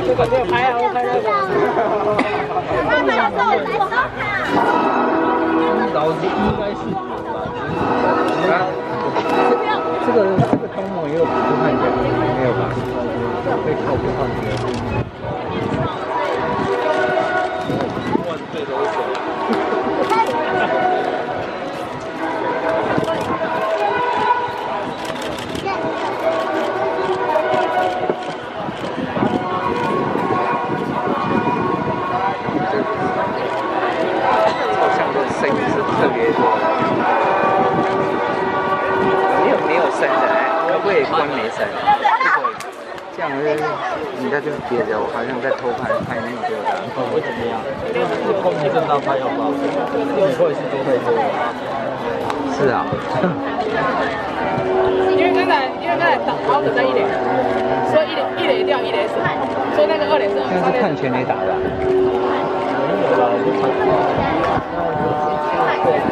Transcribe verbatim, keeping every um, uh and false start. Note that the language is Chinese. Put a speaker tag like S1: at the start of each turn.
S1: 这个没有拍啊，我拍那个。
S2: 那没有送来收卡。
S1: 老师应该是有吧？啊，这个这个汤姆也有不看见，没有吧？会靠不靠你的？万岁都是。声音是特别多的，没有没有声的，可不可以关没声？不可以。这样子，你在这边憋着，我好像在偷拍拍那个给我的。会怎么样？是空没正到拍好不好？你会是多会多。是啊。
S3: 因为刚才因为刚才跑者在一垒，所以一垒一垒掉一垒死，所以那个二垒是。
S1: 现在是看全垒打的。没有啦，就传。